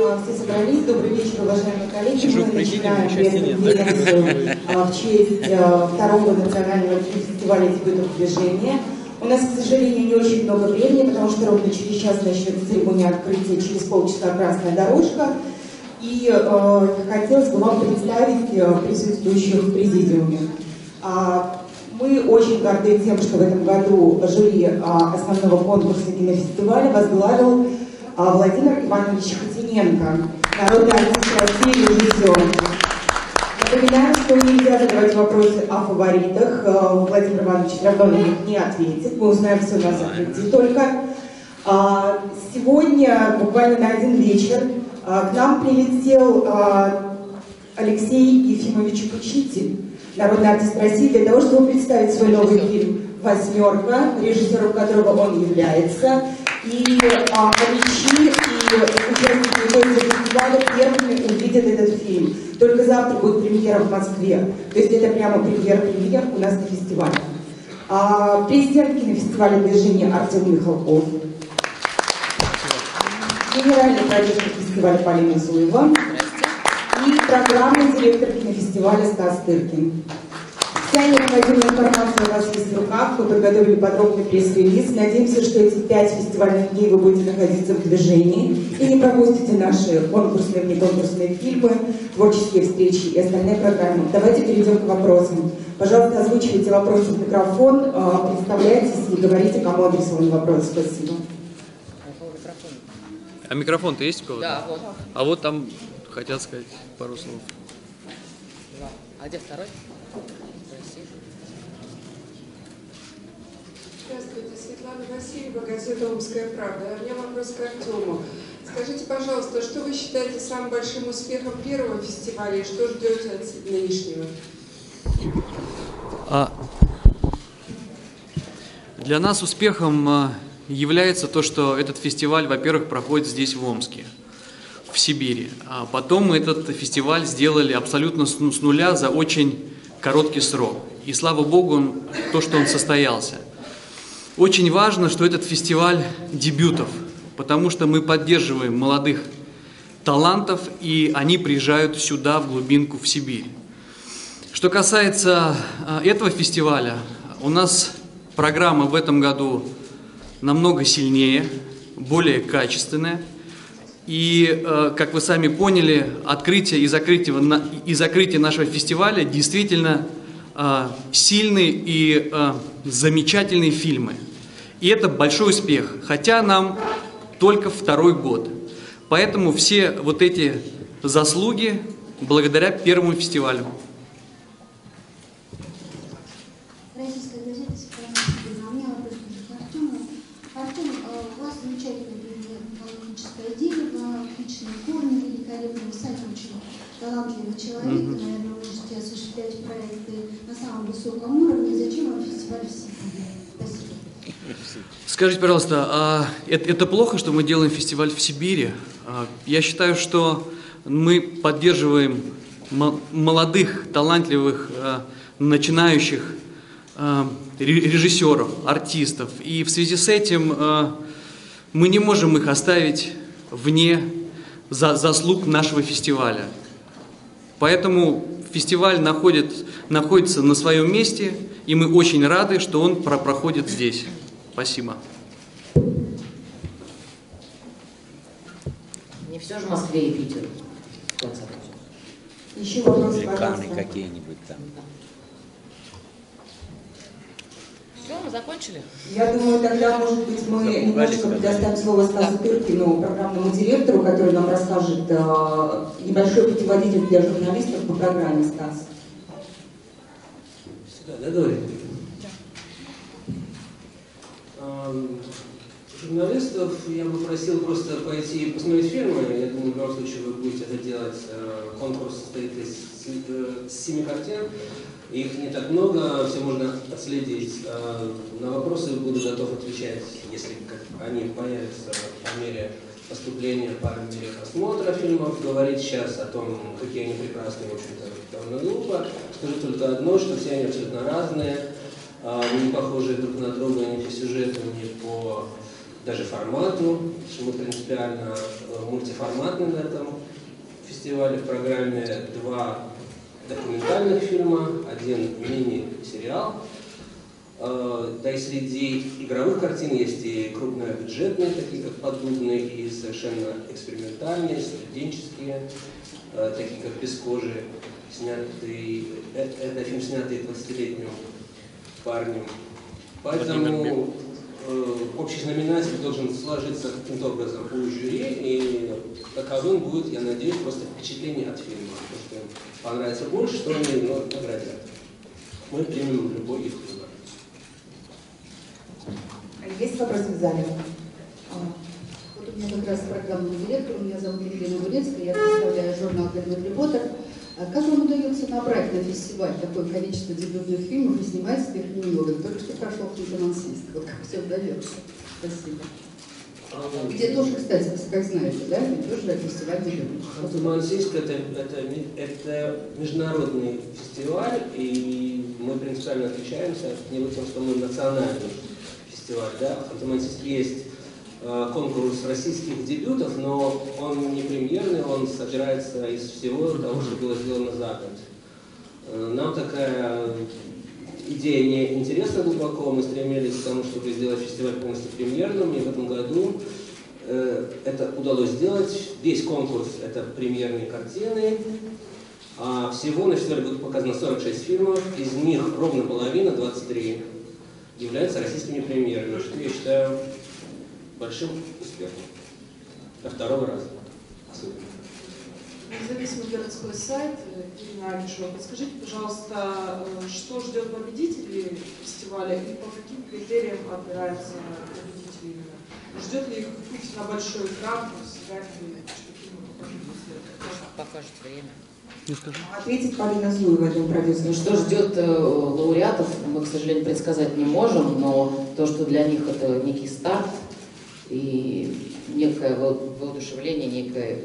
Все собрались. Добрый вечер, уважаемые коллеги. Мы начинаем пресс-конференцию в честь второго национального фестиваля дебютов движения. У нас, к сожалению, не очень много времени, потому что ровно через час начнется церемония открытия, через полчаса красная дорожка. И хотелось бы вам представить присутствующих в президиуме. Мы очень горды тем, что в этом году жюри основного конкурса кинофестиваля возглавил Владимир Иванович Хотиненко, народный артист России, режиссер. Напоминаю, что нельзя задавать вопросы о фаворитах. Владимир Иванович все равно на них не ответит. Мы узнаем все на закрытии только. Сегодня, буквально на один вечер, к нам прилетел Алексей Ефимович Пучитель, народный артист России, для того, чтобы представить свой новый фильм «Восьмерка», режиссером которого он является. И омичи и участники этого фестиваля первыми увидят этот фильм. Только завтра будет премьера в Москве. То есть это прямо премьер у нас на фестивале. Президент кинофестиваля «Движение» Артем Михалков. Генеральный продюсер фестиваля Полина Зуева. И программный директор кинофестиваля Стас Тыркин. Вся необходимая информация у вас есть в руках, мы подготовили подробный пресс-релиз. Надеемся, что эти 5 фестивальных дней вы будете находиться в движении и не пропустите наши конкурсные и внеконкурсные фильмы, творческие встречи и остальные программы. Давайте перейдем к вопросам. Пожалуйста, озвучивайте вопросы в микрофон, представляйтесь и говорите, кому адресован вопрос. Спасибо. А микрофон-то есть у кого-то? Да, вот. А вот там хотят сказать пару слов. А где второй? Здравствуйте, Светлана Васильева, газета «Омская правда». У меня вопрос к Артему. Скажите, пожалуйста, что вы считаете самым большим успехом первого фестиваля и что ждете от нынешнего? Для нас успехом является то, что этот фестиваль, во-первых, проходит здесь, в Омске, в Сибири. А потом мы этот фестиваль сделали абсолютно с нуля за очень короткий срок. И слава Богу, то, что он состоялся. Очень важно, что этот фестиваль дебютов, потому что мы поддерживаем молодых талантов, и они приезжают сюда, в глубинку, в Сибирь. Что касается этого фестиваля, у нас программа в этом году намного сильнее, более качественная. И, как вы сами поняли, открытие и закрытие нашего фестиваля действительно сильные и замечательные фильмы. И это большой успех, хотя нам только второй год. Поэтому все вот эти заслуги благодаря первому фестивалю. Российская газета «Сепаратистка». У меня вопрос к Артему. Артем, у вас замечательное педагогическое дерево, отличные корни, великолепный, вы сами очень талантливый человек, наверное, можете осуществлять проекты на самом высоком уровне. Зачем вам фестиваль в Сибири? Спасибо. Скажите, пожалуйста, а это плохо, что мы делаем фестиваль в Сибири? Я считаю, что мы поддерживаем молодых, талантливых, начинающих режиссеров, артистов. И в связи с этим мы не можем их оставить вне заслуг нашего фестиваля. Поэтому фестиваль находится на своем месте, и мы очень рады, что он проходит здесь. Спасибо. Не все же в Москве и Питере. Еще вопросы, Или пожалуйста. Каны какие-нибудь там. Все, мы закончили? Я думаю, тогда, может быть, мы немножко предоставим слово Стасу Тыркину, программному директору, который нам расскажет небольшой путеводитель для журналистов по программе. Стас. Да, говорит. Журналистов я бы просил просто пойти и посмотреть фильмы. Я думаю, в любом случае вы будете это делать. Конкурс состоит из 7 картин. Их не так много, все можно отследить. На вопросы буду готов отвечать, если они появятся по мере поступления, по мере просмотра фильмов. Говорить сейчас о том, какие они прекрасные, в общем-то, довольно глупо. Скажу только одно, что все они абсолютно разные, не похожие друг на друга ни по сюжету, ни по даже формату, что мы принципиально мультиформатны на этом фестивале. В программе 2 документальных фильма, 1 мини-сериал. Да и среди игровых картин есть и крупнобюджетные, такие как «Поддубный», и совершенно экспериментальные, студенческие, такие как «Без кожи», снятый, это фильм, снятый 20-летним парнем. Поэтому общий знаменатель должен сложиться каким-то образом у жюри, и таковым будет, я надеюсь, просто впечатление от фильма. Потому что им понравится больше, что они наградят. Мы примем любой их выбор. Есть вопросы в зале? Вот у меня как раз программный директор, меня зовут Елена Гурецкая, я представляю журнал «Голливуд Репортер». Как вам удается набрать на фестиваль такое количество дебютных фильмов и снимать сверхнемного? Только что прошел «Ханты-Мансийск». Вот как все удается. Спасибо. Где тоже, кстати, как знаете, да, ведь тоже фестиваль дебютных. «Ханты-Мансийск» это международный фестиваль, и мы принципиально отличаемся от него тем, что мы национальный фестиваль. Да? В «Ханты-Мансийск» есть конкурс российских дебютов, но он не премьерный, он собирается из всего того, что было сделано за год. Нам такая идея не интересна глубоко, мы стремились к тому, чтобы сделать фестиваль полностью премьерным, и в этом году это удалось сделать. Весь конкурс — это премьерные картины, а всего на фестивале будет показано 46 фильмов, из них ровно половина, 23, являются российскими премьерами, что я считаю большим успехом. До второго раза. Особенно. Независимый городской сайт Ирина Акишева. Подскажите, пожалуйста, что ждет победителей фестиваля и по каким критериям отбираются победители именно? Ждет ли их путь на большой экран, сыграть ли Покажет время. Ответить Полина Зуева, этому продюсеру. Что ждет лауреатов, мы, к сожалению, предсказать не можем, но то, что для них это некий старт и некое воодушевление, некое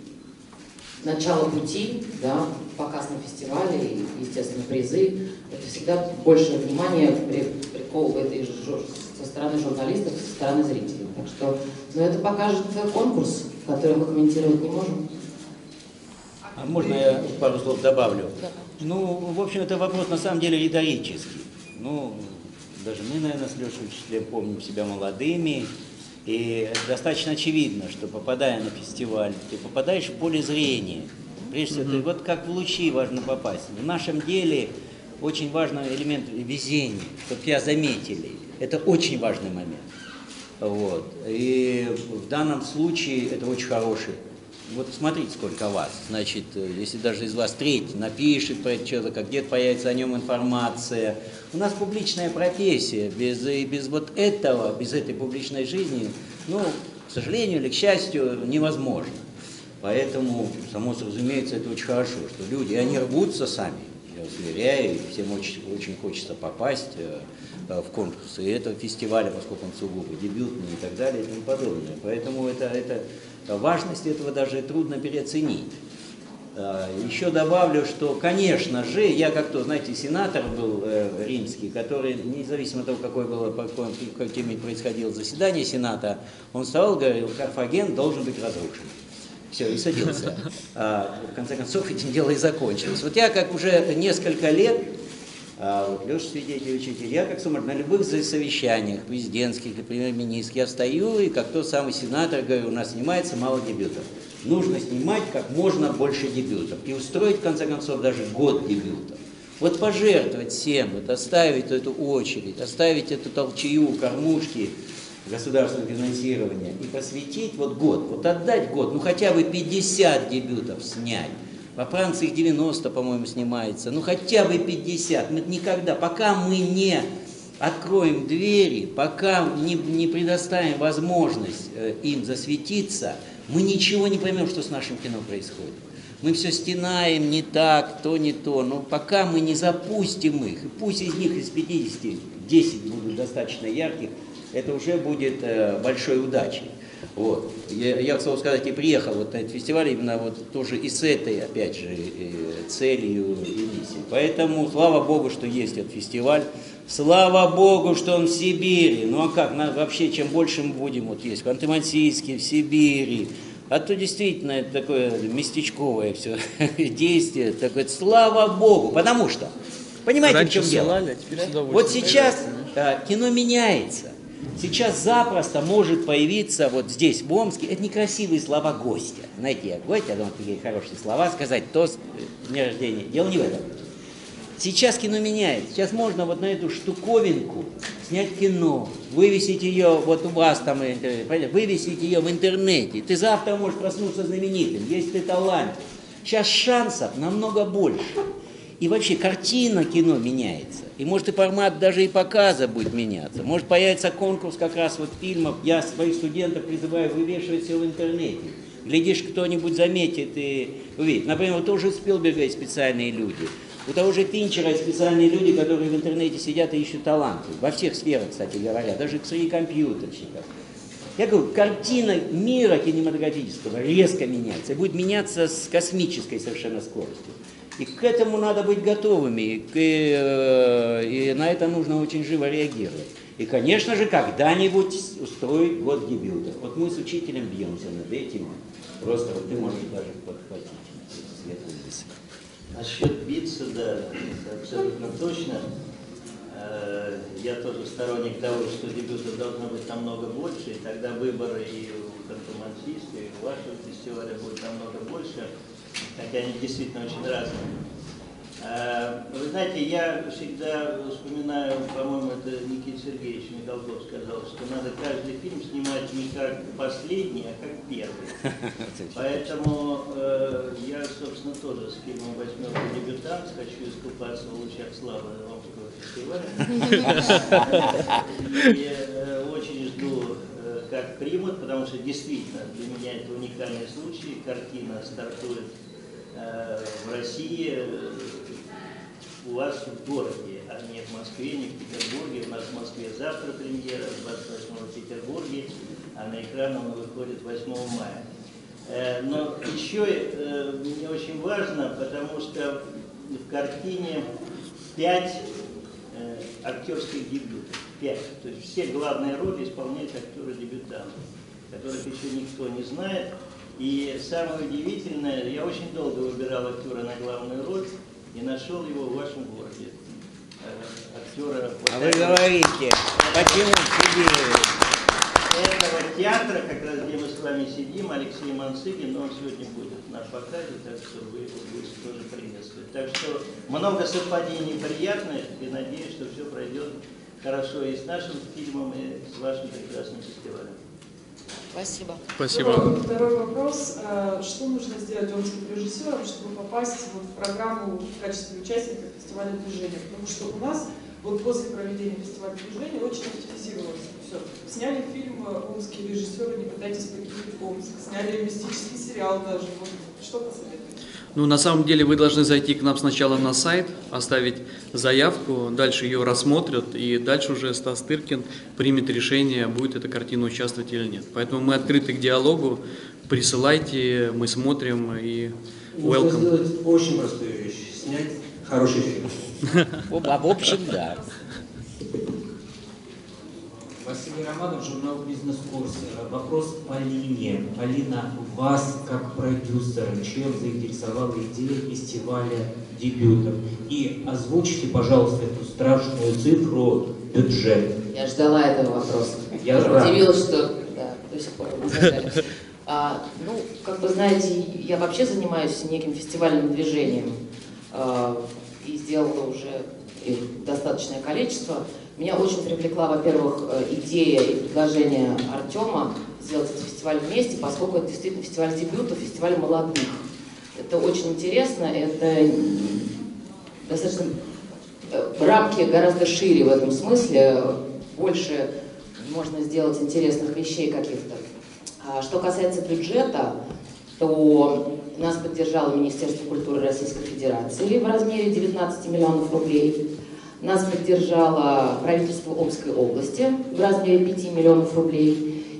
начало пути, да, показ на фестивале и, естественно, призы, это всегда большее внимание приковывает и со стороны журналистов, со стороны зрителей. Так что, это покажет конкурс, который мы комментировать не можем. А можно я пару слов добавлю? Да. В общем, это вопрос на самом деле риторический. Даже мы, наверное, с Лешей Учителем помним себя молодыми. И достаточно очевидно, что, попадая на фестиваль, ты попадаешь в поле зрения. Прежде всего, вот как в лучи важно попасть. В нашем деле очень важный элемент везения, чтобы тебя заметили. Это очень важный момент. Вот. И в данном случае это очень хороший. Вот смотрите, сколько вас. Значит, если даже из вас треть напишет про это человека, где-то появится о нем информация. У нас публичная профессия. Без вот этого, без этой публичной жизни, к сожалению или к счастью, невозможно. Поэтому, само разумеется, это очень хорошо, что люди, они рвутся сами, я вас уверяю, всем очень хочется попасть в конкурсы этого фестиваля, поскольку он сугубо дебютный и так далее и тому подобное. Поэтому важность этого даже трудно переоценить. Еще добавлю, что, конечно же, я сенатор был римский, который, независимо от того, по какой теме происходило заседание Сената, он вставал и говорил: Карфаген должен быть разрушен. Все, и садился. В конце концов, этим дело и закончилось. Вот я уже несколько лет, Леша свидетель, учитель, я на любых совещаниях президентских или премьер-министрских, я встаю и как тот самый сенатор говорю: у нас снимается мало дебютов. Нужно снимать как можно больше дебютов и устроить, в конце концов, даже год дебютов. Вот пожертвовать всем, оставить эту очередь, оставить эту толчею, кормушки государственного финансирования и посвятить год, отдать год, хотя бы 50 дебютов снять. Во Франции их 90, по-моему, снимается. Хотя бы 50. Мы никогда, пока мы не откроем двери, пока не предоставим возможность им засветиться, мы ничего не поймем, что с нашим кино происходит. Мы все стенаем, не так, то не то. Но пока мы не запустим их, и пусть из них из 50 10 будут достаточно ярких, это уже будет большой удачей. Вот. Я, к слову сказать, и приехал вот на этот фестиваль именно вот тоже и с этой, опять же, целью и миссией. Поэтому слава Богу, что есть этот фестиваль. Слава Богу, что он в Сибири. Ну а как, вообще, чем больше мы будем вот есть в Ханты-Мансийске, в Сибири, а то действительно это такое местечковое все действие, такое, слава Богу, потому что, понимаете, раньше в чем дело? ссылали, а теперь с удовольствием. Вот сейчас кино меняется. Сейчас запросто может появиться вот здесь, в Омске, это некрасивые слова гостя. Знаете, я думаю, такие хорошие слова сказать, тост, день рождения. Дело не в этом. Сейчас кино меняется. Сейчас можно вот на эту штуковинку снять кино, вывесить ее, вот у вас там, вывесить ее в интернете. Ты завтра можешь проснуться знаменитым, если ты талант. Сейчас шансов намного больше. И вообще картина кино меняется. И может и формат даже и показа будет меняться. Может появится конкурс как раз вот фильмов. Я своих студентов призываю вывешивать все в интернете. Глядишь, кто-нибудь заметит и увидит. Например, у того же Спилберга есть специальные люди. У того же Финчера есть специальные люди, которые в интернете сидят и ищут таланты. Во всех сферах, кстати говоря. Даже среди компьютерщиков. Я говорю, картина мира кинематографического резко меняется. И будет меняться с космической совершенно скоростью. И к этому надо быть готовыми, и на это нужно очень живо реагировать. И, конечно же, когда-нибудь устроить год дебютов. Вот мы с учителем бьемся над этим. Просто вот ты можешь даже подхватить светлый язык. Насчет биться, да, абсолютно точно. Я тоже сторонник того, что дебютов должно быть намного больше, и тогда выборы и у Ханты-Мансийска, и у вашего фестиваля будет намного больше. Хотя они действительно очень разные. Вы знаете, я всегда вспоминаю, по-моему, это Никита Сергеевич Михалков сказал, что надо каждый фильм снимать не как последний, а как первый. Поэтому я, собственно, тоже с фильмом «Восьмерка дебютант» хочу искупаться в лучах славы Омского фестиваля. И очень жду, как примут, потому что действительно для меня это уникальный случай. Картина стартует в России, у вас в городе, а не в Москве, не в Петербурге. У нас в Москве завтра премьера, 28-го в Петербурге, а на экран он выходит 8 мая. Но еще мне очень важно, потому что в картине 5 актерских дебютов. 5. То есть все главные роли исполняют актеры-дебютанты, которых еще никто не знает. И самое удивительное, я очень долго выбирал актера на главную роль и нашел его в вашем городе. Актера... А вы говорите, почему Сибирь? Этого театра, как раз где мы с вами сидим, Алексей Мансыгин, но он сегодня будет на показе, так что вы его будете тоже приветствовать. Так что много совпадений приятных, и надеюсь, что все пройдет хорошо и с нашим фильмом, и с вашим прекрасным фестивалем. Спасибо. Спасибо. Второй вопрос. Что нужно сделать омским режиссерам, чтобы попасть в программу в качестве участника фестиваля движения? Потому что у нас вот после проведения фестиваля движения очень активизировалось все. Сняли фильм «Омские режиссеры, не пытайтесь покинуть Омск». Сняли мистический сериал даже. Вот, что посоветуете? Ну, на самом деле, вы должны зайти к нам сначала на сайт, оставить заявку, дальше ее рассмотрят, и дальше уже Стас Тыркин примет решение, будет эта картина участвовать или нет. Поэтому мы открыты к диалогу, присылайте, мы смотрим и welcome. Можно сделать очень простую вещь, снять хороший фильм. В общем, да. Василий Романов, журнал «Бизнес-курс». Вопрос Полине. Полина, вас как продюсера, чем заинтересовала идея фестиваля дебютов? И озвучите, пожалуйста, эту страшную цифру бюджет. Я ждала этого вопроса. Я рад. Удивилась, что до сих пор не сказали. Ну, как вы знаете, я вообще занимаюсь неким фестивальным движением и сделала уже их достаточное количество. Меня очень привлекла, во-первых, идея и предложение Артема сделать этот фестиваль вместе, поскольку это действительно фестиваль дебютов, фестиваль молодых. Это очень интересно, это достаточно рамки гораздо шире в этом смысле, больше можно сделать интересных вещей каких-то. Что касается бюджета, то нас поддержало Министерство культуры Российской Федерации в размере 19 миллионов рублей. Нас поддержало правительство Омской области в размере 5 миллионов рублей.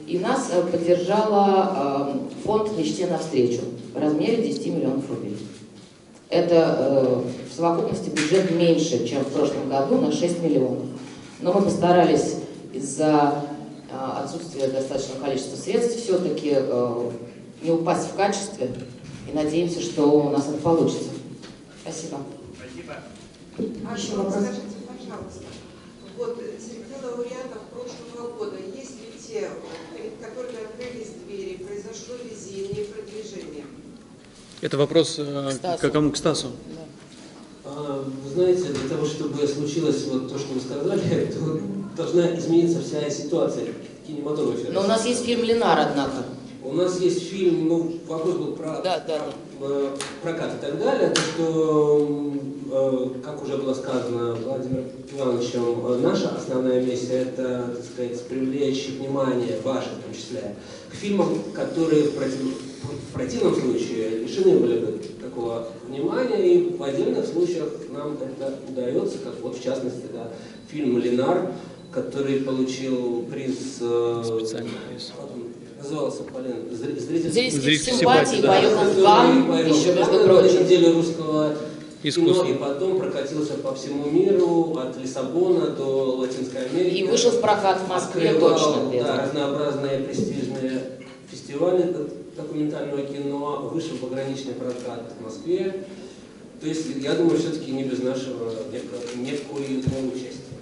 И нас поддержала фонд «Мечте навстречу» в размере 10 миллионов рублей. Это в совокупности бюджет меньше, чем в прошлом году, на 6 миллионов. Но мы постарались из-за отсутствия достаточного количества средств все-таки не упасть в качестве и надеемся, что у нас это получится. Спасибо. Еще вопрос. Скажите, пожалуйста, вот среди лауреатов прошлого года есть ли те, перед которыми открылись двери, произошло везение, продвижение? Это вопрос к кому? К Стасу. Вы знаете, для того, чтобы случилось вот то, что вы сказали, то должна измениться вся ситуация в кинематографе. Но у нас есть фильм «Ленар», однако. У нас есть фильм, ну, вопрос был про прокат и так далее, то, что, как уже было сказано Владимиром Ивановичем, наша основная миссия – это, так сказать, привлечь внимание, ваше в том числе, к фильмам, которые в противном случае лишены были бы такого внимания, и в отдельных случаях нам это удается, как вот в частности, да, фильм «Ленар», который получил приз, специальный приз. Назывался, Полин, «Зрительских симпатий», поехал в Канн, еще, между прочим. Неделю русского искусства. кино, и потом прокатился по всему миру, от Лиссабона до Латинской Америки. И вышел в прокат в Москве точно. Да, разнообразные престижные фестивали документального кино, вышел пограничный прокат в Москве. То есть, я думаю, все-таки не без нашего некого участия.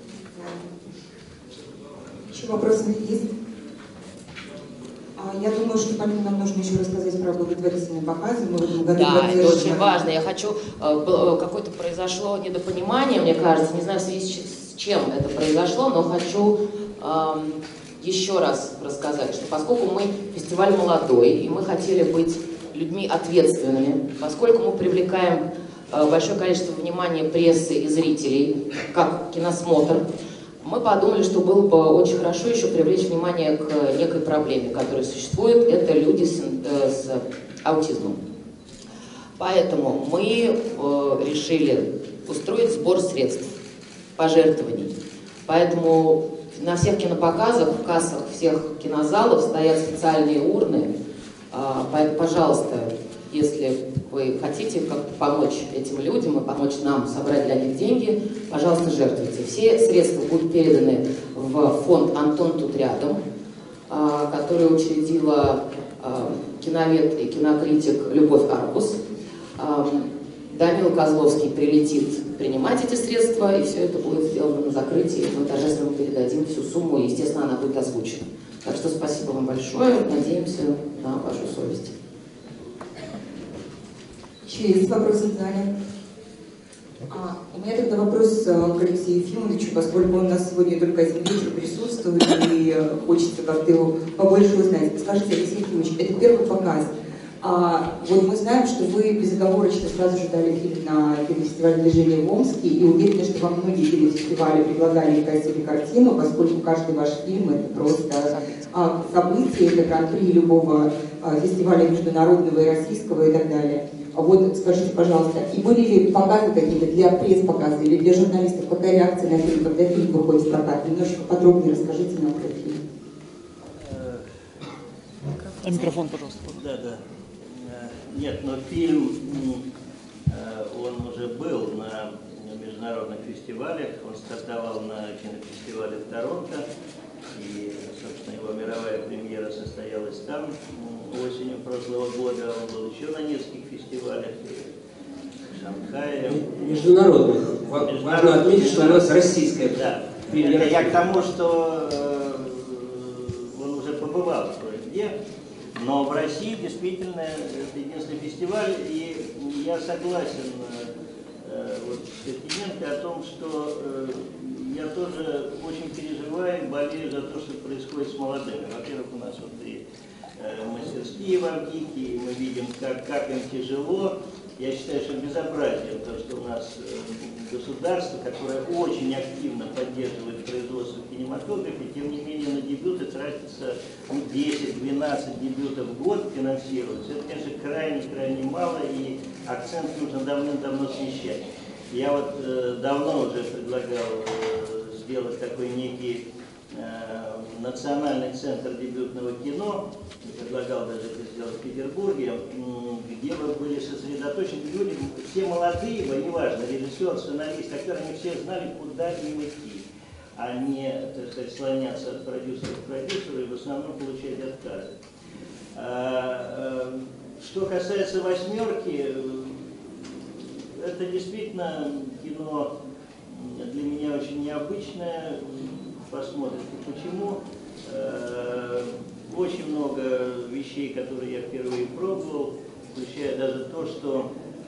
Еще вопросы есть? Я думаю, что, Полина, нам нужно еще рассказать про благотворительные показы. Мы в этом году да, это очень важно. Я хочу... Какое-то произошло недопонимание, мне кажется. Не знаю, в связи с чем это произошло, но хочу еще раз рассказать, что поскольку мы фестиваль молодой, и мы хотели быть людьми ответственными, поскольку мы привлекаем большое количество внимания прессы и зрителей, как киносмотр, мы подумали, что было бы очень хорошо еще привлечь внимание к некой проблеме, которая существует. Это люди с аутизмом. Поэтому мы решили устроить сбор средств, пожертвований. Поэтому на всех кинопоказах, в кассах всех кинозалов стоят специальные урны. Поэтому, пожалуйста, если вы хотите как-то помочь этим людям и помочь нам собрать для них деньги, пожалуйста, жертвуйте. Все средства будут переданы в фонд «Антон тут рядом», который учредила киновед и кинокритик Любовь Арбус. Данил Козловский прилетит принимать эти средства, и все это будет сделано на закрытии. Мы торжественно передадим всю сумму, и, естественно, она будет озвучена. Так что спасибо вам большое, надеемся на вашу совесть. Еще есть вопросы в зале? У меня тогда вопрос к Алексею Ефимовичу, поскольку он у нас сегодня только один вечер присутствует, и хочется как-то его побольше узнать. Скажите, Алексей Ефимович, это первый показ. Вот мы знаем, что вы безоговорочно сразу же дали фильм на кинофестиваль «Движение» в Омске, и уверены, что во многие кинофестивали предлагали и просили картину, поскольку каждый ваш фильм — это просто событие, это гран-при любого фестиваля международного и российского и так далее. Вот скажите, пожалуйста, и были ли показы какие-то для пресс-показа или для журналистов? Какая реакция на фильм, когда фильм выходит в прокат? Немножко подробнее расскажите нам про фильм. Микрофон, пожалуйста. Да. Нет, но фильм, он уже был на международных фестивалях, он стартовал на кинофестивале в Торонто, и, собственно, его мировая премьера состоялась там осенью прошлого года, он был еще на нескольких фестивалях, в Шанхае. Международных. Важно отметить, что у нас российская премьера. Это я к тому, что он уже побывал кое-где. Но в России действительно это единственный фестиваль, и я согласен вот, с Евгением о том, что я тоже очень переживаю и болею за то, что происходит с молодыми. Во-первых, у нас вот и мастерские в Авгике, и мы видим, как им тяжело. Я считаю, что безобразие то, что у нас государство, которое очень активно поддерживает производство в кинематографе, тем не менее на дебюты тратится 10-12 дебютов в год финансируется. Это, конечно, крайне мало, и акцент нужно давным-давно смещать. Я вот давно уже предлагал сделать такой некий Национальный центр дебютного кино, предлагал даже это сделать в Петербурге, где бы были сосредоточены люди, все молодые, неважно, режиссер, сценарист, актеры, они все знали, куда им идти, а не, так сказать, слоняться от продюсера к продюсеру и в основном получать отказы. Что касается «Восьмерки», это действительно кино для меня очень необычное. Посмотрите, почему. Очень много вещей, которые я впервые пробовал, включая даже то, что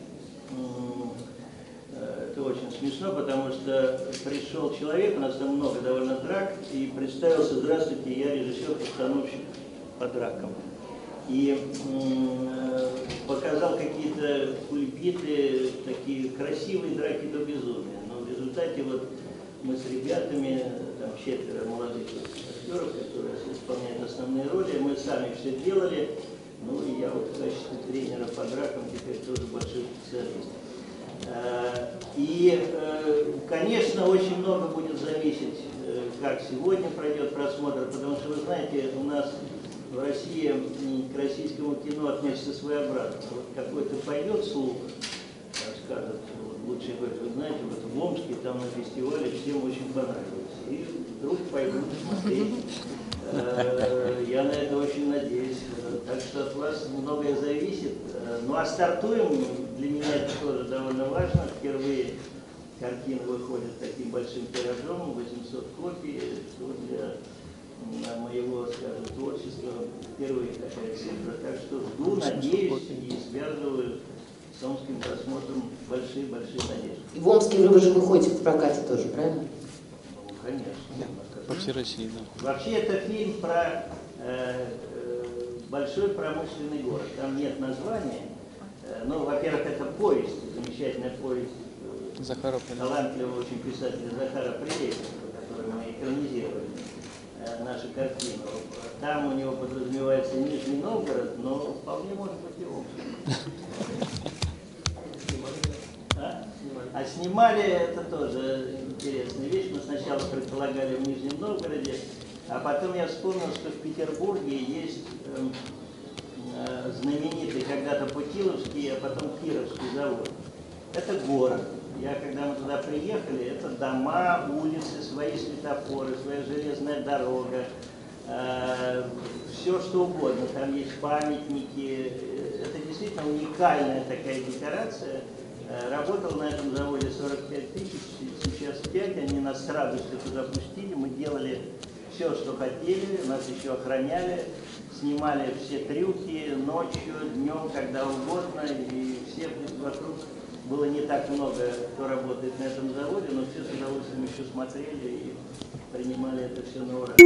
это очень смешно, потому что пришел человек, у нас там много довольно драк, и представился: здравствуйте, я режиссер-постановщик по дракам. И показал какие-то кульбиты, такие красивые драки до безумия. Но в результате вот мы с ребятами, там 4 молодых актеров, которые исполняют основные роли, мы сами все делали. Ну и я вот в качестве тренера по дракам теперь тоже большой специалист. И, конечно, очень много будет зависеть, как сегодня пройдет просмотр, потому что, вы знаете, у нас в России к российскому кино относится своеобразно. Вот какой-то пойдет слух, скажет, лучше говорит, вы знаете, вот в Омске там на фестивале всем очень понравилось. И вдруг пойдут смотреть. Я на это очень надеюсь. Так что от вас многое зависит. Ну а стартуем, для меня это тоже довольно важно. Впервые картина выходит таким большим тиражом, 800 копий. Что для моего, скажем, творчества впервые такая цифра. Так что жду, надеюсь и связываю с омским просмотром большие-большие надежды. И в Омске вы же выходите в прокате тоже, правильно? Ну, конечно. По всей России, да. Вообще это фильм про большой промышленный город. Там нет названия. Ну, во-первых, это повесть, замечательная повесть талантливого очень писателя Захара Прилепина, который мы экранизировали нашу картину. Там у него подразумевается Нижний Новгород, но вполне может быть и Омск. А снимали, это тоже интересная вещь. Мы сначала предполагали в Нижнем Новгороде, а потом я вспомнил, что в Петербурге есть знаменитый когда-то Путиловский, а потом Кировский завод. Это город. Когда мы туда приехали, это дома, улицы, свои светофоры, своя железная дорога, все что угодно. Там есть памятники. Это действительно уникальная такая декорация. Работал на этом заводе 45 тысяч, сейчас 5, они нас с радостью туда пустили, мы делали все, что хотели, нас еще охраняли, снимали все трюки ночью, днем, когда угодно, и все вокруг было не так много, кто работает на этом заводе, но все с удовольствием еще смотрели и принимали это все на ура.